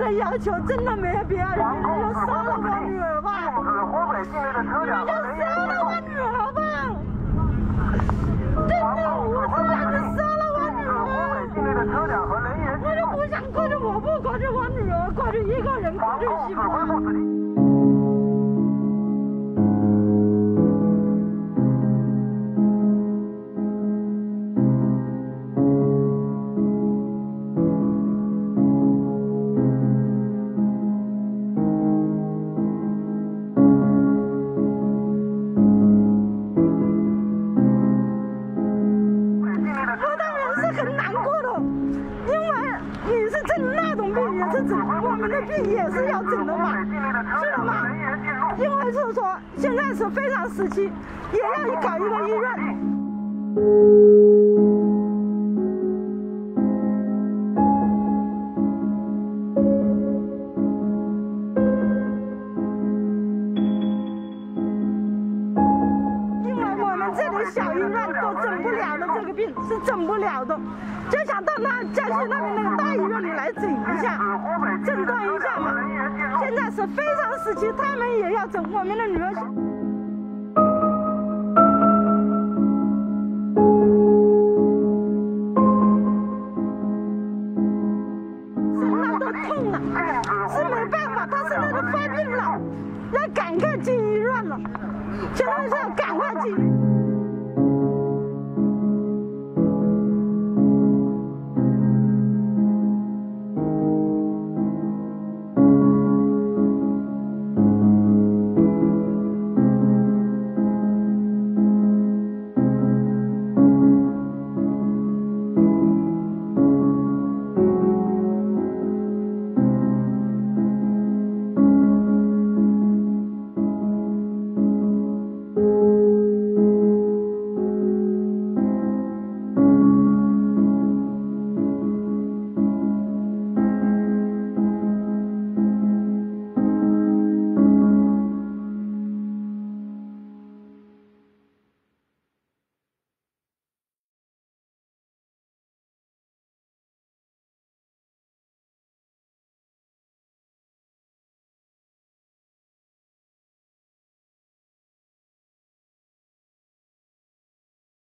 的要求真的没有必要，你们就杀了我女儿吧！你们就杀了我女儿吧！真的，我是让你杀了我女儿！我就不想过着我不过着我女儿，过着一个人过着媳妇。很难过的，因为你是诊那种病也是诊，我们的病也是要诊的嘛，是的嘛。因为是说现在是非常时期，也要搞一个医院。这里小医院都诊不了的，这个病是诊不了的，就想到那江西那边那个大医院里来诊一下，诊断一下嘛。现在是非常时期，他们也要诊我们的女儿。